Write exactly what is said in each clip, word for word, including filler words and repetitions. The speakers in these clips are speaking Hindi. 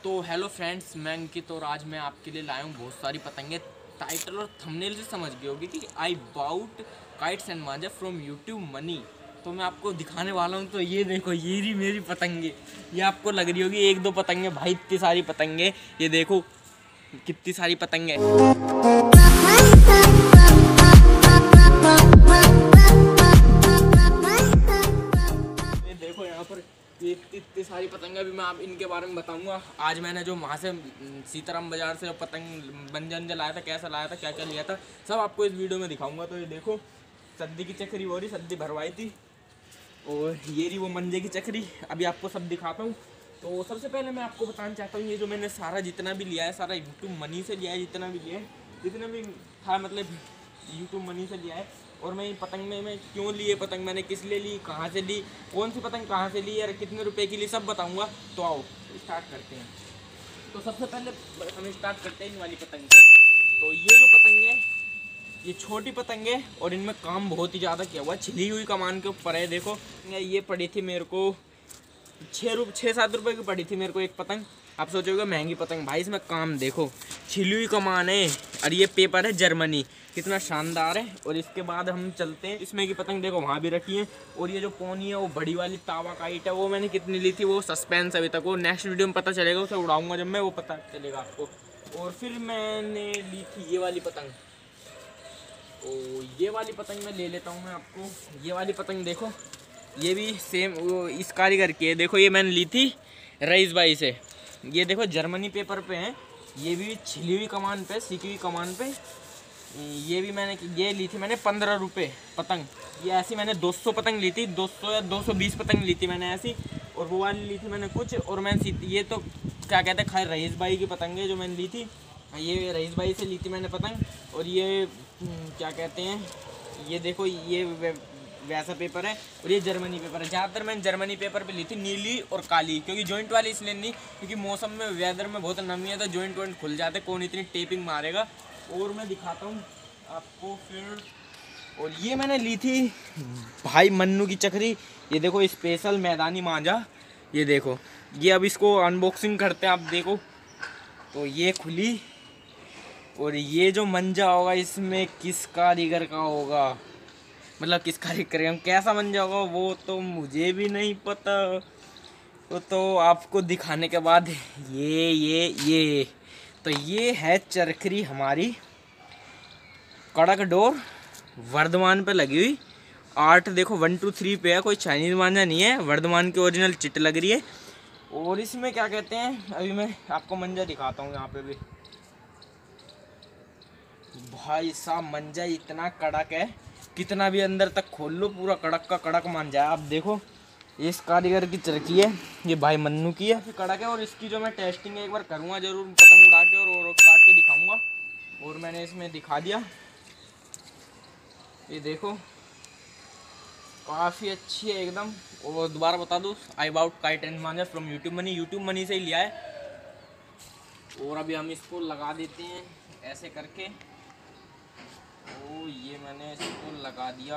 तो हेलो फ्रेंड्स, मैं अंकित और आज मैं आपके लिए लाया हूँ बहुत सारी पतंगे। टाइटल और थंबनेल से समझ गए होगी कि I bought kites and manja from YouTube money. तो मैं आपको दिखाने वाला हूँ। तो ये देखो, ये रही मेरी पतंगे। ये आपको लग रही होगी एक दो पतंगे, भाई इतनी सारी पतंगे। ये देखो कितनी सारी पतंगे। ये देखो यहाँ पर ये इतनी सारी पतंगे। अभी मैं आप इनके बारे में बताऊंगा। आज मैंने जो वहाँ से सीताराम बाजार से पतंग बंजन लाया था, कैसा लाया था, क्या क्या लिया था, सब आपको इस वीडियो में दिखाऊंगा। तो ये देखो सद्दी की चक्री हो रही, सद्दी भरवाई थी, और ये रही वो मंजे की चक्री। अभी आपको सब दिखाता हूँ। तो सबसे पहले मैं आपको बताना चाहता हूँ, ये जो मैंने सारा जितना भी लिया है, सारा यूट्यूब मनी से लिया है। जितना भी लिया है, जितना भी था, मतलब यूट्यूब मनी से लिया है। और मैं पतंग में मैं क्यों लिए पतंग, मैंने किस लिए ली, कहाँ से ली, कौन सी पतंग कहाँ से ली और कितने रुपए की ली, सब बताऊंगा। तो आओ स्टार्ट करते हैं। तो सबसे पहले हम स्टार्ट करते हैं इन वाली पतंग से। तो ये जो पतंग है, ये छोटी पतंग है और इनमें काम बहुत ही ज़्यादा किया हुआ है। छिली हुई कमान के ऊपर है। देखो ये पड़ी थी मेरे को छः रुपये छः सात रुपये की पड़ी थी मेरे को एक पतंग। आप सोचोगे महंगी पतंग, भाई इसमें काम देखो, छिली हुई कमान है। और ये पेपर है जर्मनी, कितना शानदार है। और इसके बाद हम चलते हैं इसमें की पतंग, देखो वहाँ भी रखी है। और ये जो पोनी है वो बड़ी वाली तावा काइट है, वो मैंने कितनी ली थी वो सस्पेंस अभी तक, वो नेक्स्ट वीडियो में पता चलेगा, उसे उड़ाऊंगा जब मैं, वो पता चलेगा आपको। और फिर मैंने ली थी ये वाली पतंग। तो ये वाली पतंग मैं ले लेता हूँ मैं आपको। ये वाली पतंग देखो, ये भी सेम वो इस कारीगर की है। देखो ये मैंने ली थी रईस भाई से। ये देखो जर्मनी पेपर पे है, ये भी छिली हुई कमान पे, सीखी हुई कमान पे। ये भी मैंने ये ली थी मैंने पंद्रह रुपये पतंग। ये ऐसी मैंने दो सौ पतंग ली थी, दो सौ या दो सौ बीस पतंग ली थी मैंने ऐसी। और वो वाली ली थी मैंने कुछ। और मैंने ये तो क्या कहते हैं, खैर रईस भाई की पतंग है जो मैंने ली थी। ये रईस भाई से ली थी मैंने पतंग। और ये क्या कहते हैं, ये देखो ये वैसा पेपर है और ये जर्मनी पेपर है। ज़्यादातर मैंने जर्मनी पेपर पे ली थी, नीली और काली, क्योंकि जॉइंट वाली इसलिए नहीं क्योंकि मौसम में वेदर में बहुत नमी है तो जॉइंट वॉइंट खुल जाते, कौन इतनी टेपिंग मारेगा। और मैं दिखाता हूँ आपको फिर। और ये मैंने ली थी भाई मन्नू की चक्री। ये देखो स्पेशल मैदानी मांझा। ये देखो, ये अब इसको अनबॉक्सिंग करते हैं। आप देखो तो ये खुली, और ये जो मंजा होगा इसमें किस कारीगर का होगा, मतलब किस कारीगर का कैसा मंजा होगा वो तो मुझे भी नहीं पता। वो तो आपको दिखाने के बाद। ये ये ये तो ये है चरखरी हमारी, कड़क डोर, वर्धमान पे लगी हुई। आर्ट देखो वन टू थ्री पे है, कोई चाइनीज मांझा नहीं है, वर्धमान की ओरिजिनल चिट लग रही है। और इसमें क्या कहते हैं, अभी मैं आपको मंजा दिखाता हूँ यहाँ पे भी। भाई साहब मंजा इतना कड़क है, कितना भी अंदर तक खोल लो पूरा कड़क का कड़क मांझा है। आप देखो इस कारीगर की चरखी है, ये भाई मन्नू की है, कड़क है। और इसकी जो मैं टेस्टिंग एक बार करूँगा जरूर, पतंग उड़ा के और, और काट के दिखाऊंगा। और मैंने इसमें दिखा दिया। ये देखो काफ़ी अच्छी है एकदम। और दोबारा बता दूँ, I bought kite and manjha from YouTube money, YouTube money से ही लिया है। और अभी हम इसको लगा देते हैं ऐसे करके। ओ ये मैंने इसको लगा दिया।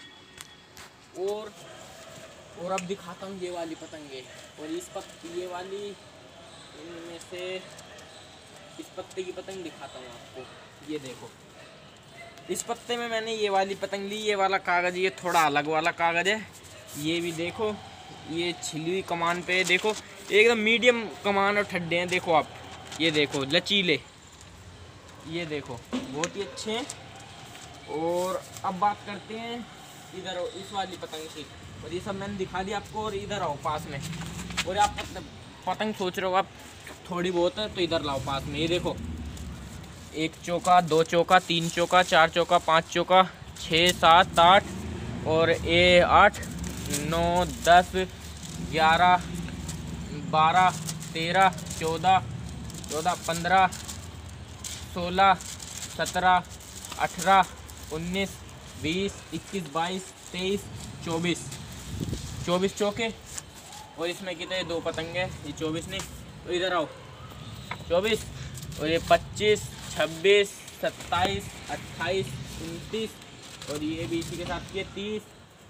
और और अब दिखाता हूँ ये वाली पतंगे। और इस पत्ते ये वाली इनमें से इस पत्ते की पतंग दिखाता हूँ आपको। ये देखो इस पत्ते में मैंने ये वाली पतंग ली। ये वाला कागज़, ये थोड़ा अलग वाला कागज़ है। ये भी देखो, ये छिली हुई कमान पे देखो, एकदम मीडियम कमान और ठड्डे हैं। देखो आप, ये देखो लचीले, ये देखो बहुत ही अच्छे हैं। और अब बात करते हैं इधर इस वाली पतंग की। और ये सब मैंने दिखा दिया आपको। और इधर आओ पास में। और आप पतंग सोच रहे हो आप थोड़ी बहुत है तो इधर लाओ पास में। ये देखो एक चौका, दो चौका, तीन चौका, चार चौका, पाँच चौका, छः सात आठ, और ए आठ नौ दस ग्यारह बारह तेरह चौदह चौदह पंद्रह सोलह सत्रह अठारह उन्नीस बीस इक्कीस बाईस तेईस चौबीस चौबीस चौके। और इसमें कितने, दो पतंगे, ये चौबीस नहीं। तो इधर आओ, चौबीस, और ये पच्चीस छब्बीस सत्ताईस अट्ठाईस उनतीस, और ये भी इसी के साथ ये तीस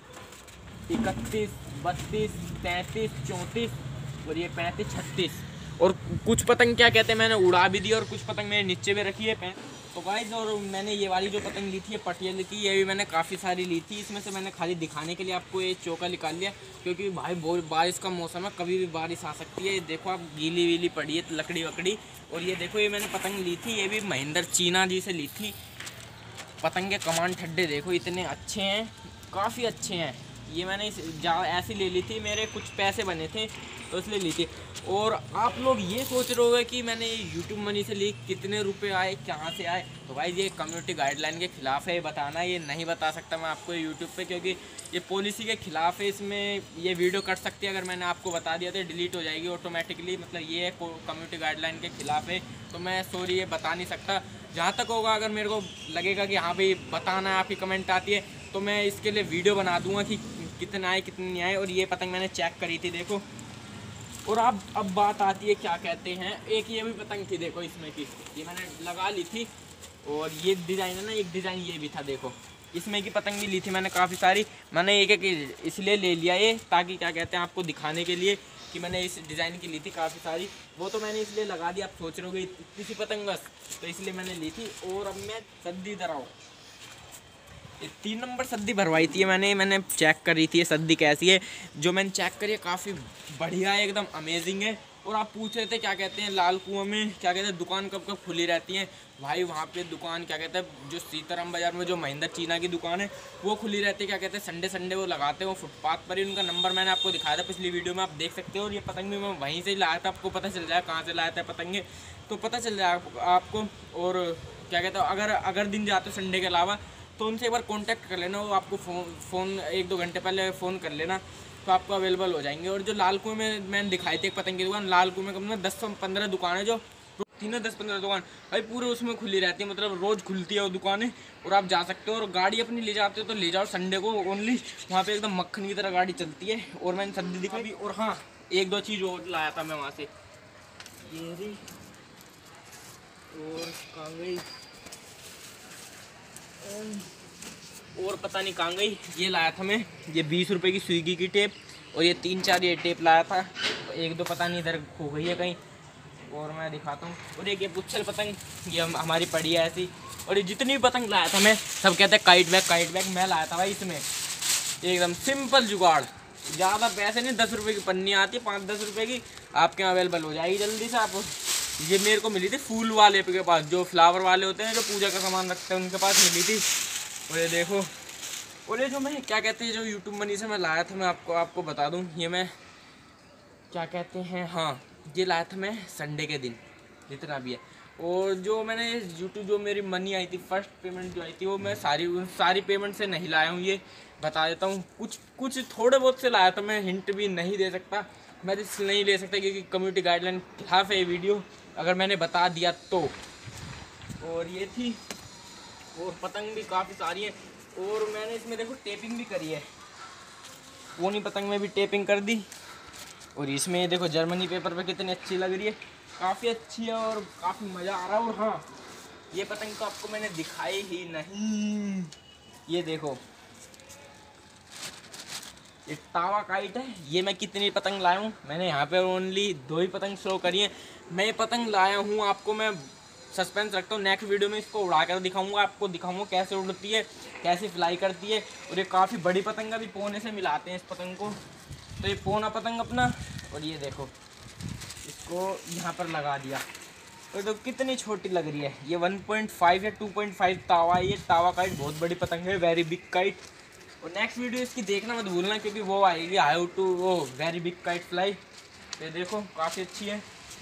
इकतीस बत्तीस तैंतीस चौंतीस, और ये पैंतीस छत्तीस। और कुछ पतंग क्या कहते हैं मैंने उड़ा भी दी और कुछ पतंग मैंने नीचे भी रखी है। तो गाइस और मैंने ये वाली जो पतंग ली थी ये पटियाले की, ये भी मैंने काफ़ी सारी ली थी। इसमें से मैंने खाली दिखाने के लिए आपको ये चौका निकाल लिया, क्योंकि भाई बहुत बारिश का मौसम है, कभी भी बारिश आ सकती है। ये देखो आप गीली वीली पड़ी है लकड़ी वकड़ी। और ये देखो ये मैंने पतंग ली थी, ये भी महिंद्र चीना जी से ली थी। पतंग के कमान ठड्डे देखो इतने अच्छे हैं, काफ़ी अच्छे हैं। ये मैंने जा ऐसी ले ली थी, मेरे कुछ पैसे बने थे तो इसलिए ली थी। और आप लोग ये सोच रहे होंगे कि मैंने यूट्यूब मनी से ली, कितने रुपए आए, कहाँ से आए। तो भाई ये कम्युनिटी गाइडलाइन के खिलाफ़ है, ये बताना ये नहीं बता सकता मैं आपको यूट्यूब पे, क्योंकि ये पॉलिसी के खिलाफ़ है। इसमें ये वीडियो कट सकती है, अगर मैंने आपको बता दिया तो डिलीट हो जाएगी ऑटोमेटिकली। मतलब ये कम्युनिटी गाइडलाइन के खिलाफ़ है, तो मैं सॉरी ये बता नहीं सकता। जहाँ तक होगा अगर मेरे को लगेगा कि हाँ भाई बताना है, आपकी कमेंट आती है, तो मैं इसके लिए वीडियो बना दूँगा कि कितने आए कितने नहीं आए। और ये पतंग मैंने चेक करी थी देखो। और अब अब बात आती है क्या कहते हैं, एक ये भी पतंग थी देखो इसमें की, ये मैंने लगा ली थी। और ये डिज़ाइन है ना, एक डिज़ाइन ये भी था देखो, इसमें की पतंग भी ली थी मैंने काफ़ी सारी। मैंने एक एक इसलिए ले लिया ये, ताकि क्या कहते हैं आपको दिखाने के लिए कि मैंने इस डिज़ाइन की ली थी काफ़ी सारी। वो तो मैंने इसलिए लगा दी, आप सोच रहे होगे इतनी सी पतंग बस, तो इसलिए मैंने ली थी। और अब मैं सद्दी दराऊँ, ये तीन नंबर सद्दी भरवाई थी मैंने मैंने चेक करी थी ये सद्दी कैसी है। जो मैंने चेक करी है काफ़ी बढ़िया है, एकदम अमेजिंग है। और आप पूछ रहे थे क्या कहते हैं लाल कुआं में क्या कहते हैं दुकान कब कब खुली रहती है। भाई वहाँ पे दुकान क्या कहते हैं जो सीताराम बाज़ार में जो महिंद्र चीना की दुकान है वो खुली रहती है। क्या कहते हैं संडे संडे वो लगाते हैं, वो फुटपाथ पर ही। उनका नंबर मैंने आपको दिखाया था पिछली वीडियो में, आप देख सकते हो। और ये पतंग भी मैं वहीं से ही लाया था, आपको पता चल जाए कहाँ से लाया था पतंगे, तो पता चल जाए आपको। और क्या कहते हो अगर अगर दिन जाते हो संडे के अलावा तो उनसे एक बार कांटेक्ट कर लेना, वो आपको फ़ोन फ़ोन एक दो घंटे पहले फ़ोन कर लेना तो आपको अवेलेबल हो जाएंगे। और जो लाल कुएं में मैंने दिखाई थी एक पतंग की दुकान, लाल कुएं में कम में दस पंद्रह दुकान है, जो तीनों दस पंद्रह दुकान भाई पूरे उसमें खुली रहती है, मतलब रोज़ खुलती है वो दुकानें। और आप जा सकते हो और गाड़ी अपनी ले जाते हो तो ले जाओ संडे को ओनली, वहाँ पे एकदम मक्खन की तरह गाड़ी चलती है। और मैंने सद्दी दिखा भी। और हाँ एक दो चीज़ और लाया था मैं वहाँ से, ये रही और कहाँ गई और पता नहीं कहाँ गई, ये लाया था मैं, ये बीस रुपए की स्विगी की टेप। और ये तीन चार ये टेप लाया था, एक दो पता नहीं इधर खो गई है कहीं, और मैं दिखाता हूँ। और एक ये पुच्छल पतंग, ये हम हमारी पड़ी है ऐसी। और ये जितनी भी पतंग लाया था मैं, सब कहते हैं काइट बैग काइट बैग, मैं लाया था भाई इसमें एकदम सिंपल जुगाड़। ज़्यादा पैसे नहीं, दस रुपये की पन्नी आती है, पाँच दस रुपये की, आपके यहाँ अवेलेबल हो जाएगी जल्दी से। आप ये मेरे को मिली थी फूल वाले के पास, जो फ्लावर वाले होते हैं जो पूजा का सामान रखते हैं उनके पास मिली थी। और ये देखो, और ये जो मैं क्या कहते हैं जो यूट्यूब मनी से मैं लाया था, मैं आपको आपको बता दूं, ये मैं क्या कहते हैं, हाँ ये लाया था मैं संडे के दिन जितना भी है। और जो मैंने यूट्यूब जो मेरी मनी आई थी, फर्स्ट पेमेंट जो आई थी, वो मैं सारी उन सारी पेमेंट से नहीं लाया हूँ, ये बता देता हूँ। कुछ कुछ थोड़े बहुत से लाया था मैं, हिंट भी नहीं दे सकता, मैं रिस्क नहीं ले सकता क्योंकि कम्युनिटी गाइडलाइन खिलाफ है ये वीडियो, अगर मैंने बता दिया तो। और ये थी, और पतंग भी काफ़ी सारी है। और मैंने इसमें देखो टेपिंग भी करी है, वो नहीं पतंग में भी टेपिंग कर दी। और इसमें ये देखो जर्मनी पेपर पे कितनी अच्छी लग रही है, काफ़ी अच्छी है और काफ़ी मज़ा आ रहा है। और हाँ ये पतंग तो आपको मैंने दिखाई ही नहीं, ये देखो ये टावा काइट है। ये मैं कितनी पतंग लाया हूँ, मैंने यहाँ पे ओनली दो ही पतंग शो करी है। मैं ये पतंग लाया हूँ, आपको मैं सस्पेंस रखता हूँ, नेक्स्ट वीडियो में इसको उड़ा कर दिखाऊंगा, आपको दिखाऊंगा कैसे उड़ती है, कैसे फ्लाई करती है। और ये काफ़ी बड़ी पतंग है, अभी पोने से मिलाते हैं इस पतंग को। तो ये पोना पतंग अपना, और ये देखो इसको यहाँ पर लगा दिया, तो, तो कितनी छोटी लग रही है। ये वन पॉइंट फाइव या टू पॉइंट फाइव तावा है, ये तावा काइट बहुत बड़ी पतंग है, वेरी बिग काइट। और नेक्स्ट वीडियो इसकी देखना मत भूलना, क्योंकि वो आएगी हाउ टू वो वेरी बिग काइट फ्लाई। ये देखो काफ़ी अच्छी है।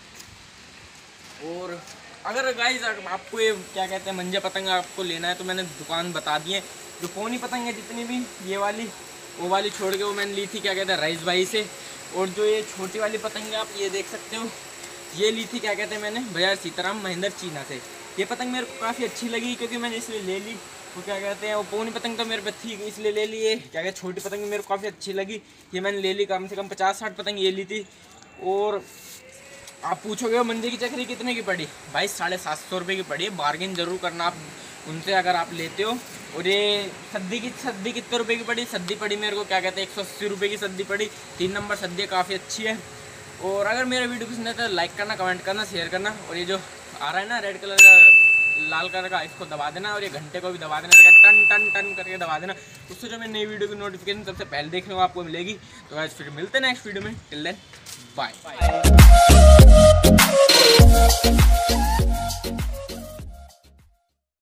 और अगर गाइस आपको ये क्या कहते हैं मंजा पतंग आपको लेना है तो मैंने दुकान बता दी है। जो पोनी पतंग है जितनी भी, ये वाली वो वाली छोड़ के वो मैंने ली थी क्या कहते हैं रईस भाई से। और जो ये छोटी वाली पतंग है आप ये देख सकते हो, ये ली थी क्या कहते हैं मैंने बाजार सीताराम महिंद्र चीना से। ये पतंग मेरे को काफ़ी अच्छी लगी क्योंकि मैंने इसलिए ले ली। वो क्या कहते हैं वो पोनी पतंग तो मेरे पे थी इसलिए ले ली, ये क्या कहते हैं छोटी पतंग मेरे को काफ़ी अच्छी लगी, ये मैंने ले ली। कम से कम पचास साठ पतंग ये ली थी। और आप पूछोगे वो मंजे की चक्री कितने की पड़ी, भाई साढ़े सात सौ रुपये की पड़ी है, बार्गेन जरूर करना आप उनसे अगर आप लेते हो। और ये सद्दी की सद्दी कितने रुपए की पड़ी, सद्दी पड़ी मेरे को क्या कहते हैं एक सौ अस्सी रुपये की सद्दी पड़ी, तीन नंबर सद्दी काफ़ी अच्छी है। और अगर मेरा वीडियो पसंद है तो लाइक करना, कमेंट करना, शेयर करना। और ये जो आ रहा है ना रेड कलर का, लाल कलर का, इसको दबा देना। और ये घंटे को भी दबा देना, टन टन टन करके दबा देना। उससे जो मैं नई वीडियो की नोटिफिकेशन सबसे पहले देखने को आपको मिलेगी। तो आज फिर मिलते हैं नेक्स्ट वीडियो में। Till then bye.